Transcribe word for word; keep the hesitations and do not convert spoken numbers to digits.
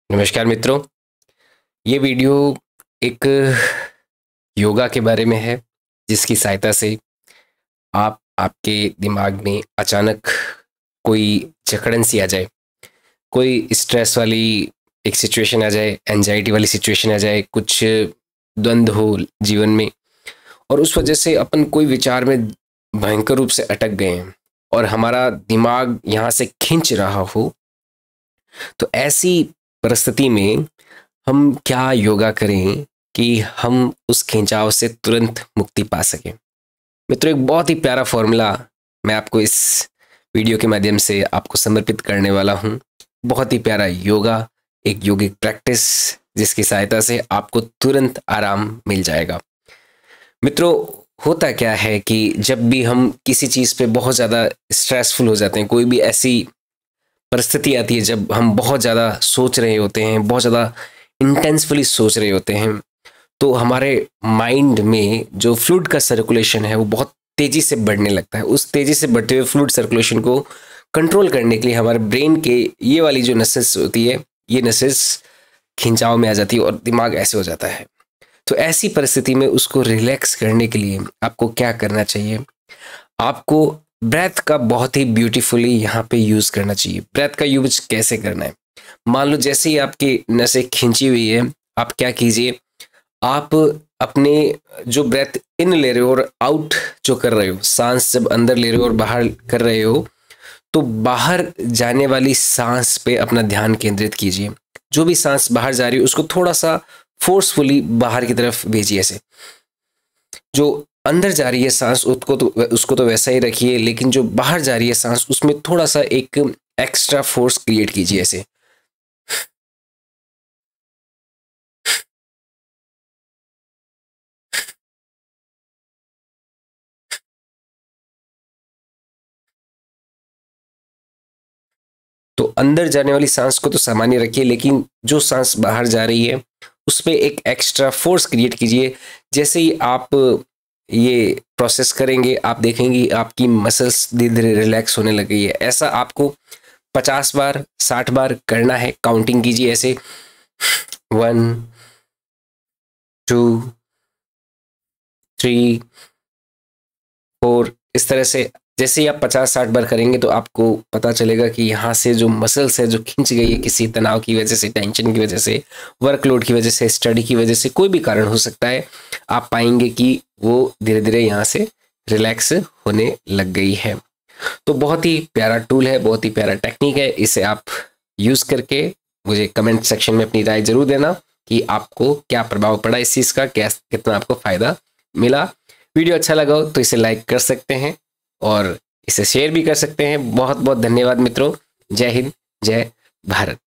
नमस्कार मित्रों, ये वीडियो एक योगा के बारे में है जिसकी सहायता से आप आपके दिमाग में अचानक कोई जकड़न सी आ जाए, कोई स्ट्रेस वाली एक सिचुएशन आ जाए, एंजाइटी वाली सिचुएशन आ जाए, कुछ द्वंद्व हो जीवन में और उस वजह से अपन कोई विचार में भयंकर रूप से अटक गए हैं और हमारा दिमाग यहाँ से खींच रहा हो। तो ऐसी परिस्थिति में हम क्या योगा करें कि हम उस खिंचाव से तुरंत मुक्ति पा सकें। मित्रों, एक बहुत ही प्यारा फॉर्मूला मैं आपको इस वीडियो के माध्यम से आपको समर्पित करने वाला हूँ। बहुत ही प्यारा योगा, एक योगिक प्रैक्टिस जिसकी सहायता से आपको तुरंत आराम मिल जाएगा। मित्रों, होता क्या है कि जब भी हम किसी चीज़ पे बहुत ज़्यादा स्ट्रेसफुल हो जाते हैं, कोई भी ऐसी परिस्थिति आती है जब हम बहुत ज़्यादा सोच रहे होते हैं, बहुत ज़्यादा इंटेंसफुली सोच रहे होते हैं, तो हमारे माइंड में जो फ्लूइड का सर्कुलेशन है वो बहुत तेज़ी से बढ़ने लगता है। उस तेज़ी से बढ़ते हुए फ्लूइड सर्कुलेशन को कंट्रोल करने के लिए हमारे ब्रेन के ये वाली जो नसेस होती है, ये नसेस खिंचाव में आ जाती है और दिमाग ऐसे हो जाता है। तो ऐसी परिस्थिति में उसको रिलैक्स करने के लिए आपको क्या करना चाहिए? आपको ब्रेथ का बहुत ही ब्यूटीफुली यहाँ पे यूज़ करना चाहिए। ब्रेथ का यूज कैसे करना है? मान लो जैसे ही आपकी नसें खींची हुई है, आप क्या कीजिए, आप अपने जो ब्रेथ इन ले रहे हो और आउट जो कर रहे हो, सांस जब अंदर ले रहे हो और बाहर कर रहे हो, तो बाहर जाने वाली सांस पे अपना ध्यान केंद्रित कीजिए। जो भी सांस बाहर जा रही है उसको थोड़ा सा फोर्सफुली बाहर की तरफ भेजिए। ऐसे जो अंदर जा रही है सांस उसको तो उसको तो वैसा ही रखिए, लेकिन जो बाहर जा रही है सांस उसमें थोड़ा सा एक एक्स्ट्रा फोर्स क्रिएट कीजिए। ऐसे तो अंदर जाने वाली सांस को तो सामान्य रखिए, लेकिन जो सांस बाहर जा रही है उस पर एक एक्स्ट्रा फोर्स क्रिएट कीजिए। जैसे ही आप ये प्रोसेस करेंगे, आप देखेंगे आपकी मसल्स धीरे धीरे रिलैक्स होने लग गई है। ऐसा आपको पचास बार साठ बार करना है। काउंटिंग कीजिए ऐसे, वन टू थ्री फोर, इस तरह से। जैसे ही आप पचास साठ बार करेंगे तो आपको पता चलेगा कि यहाँ से जो मसल्स है जो खिंच गई है किसी तनाव की वजह से, टेंशन की वजह से, वर्कलोड की वजह से, स्टडी की वजह से, कोई भी कारण हो सकता है, आप पाएंगे कि वो धीरे धीरे यहाँ से रिलैक्स होने लग गई है। तो बहुत ही प्यारा टूल है, बहुत ही प्यारा टेक्निक है। इसे आप यूज़ करके मुझे कमेंट सेक्शन में अपनी राय जरूर देना कि आपको क्या प्रभाव पड़ा इस चीज़ का, क्या कितना आपको फ़ायदा मिला। वीडियो अच्छा लगा हो तो इसे लाइक कर सकते हैं और इसे शेयर भी कर सकते हैं। बहुत बहुत धन्यवाद मित्रों। जय हिंद, जय भारत।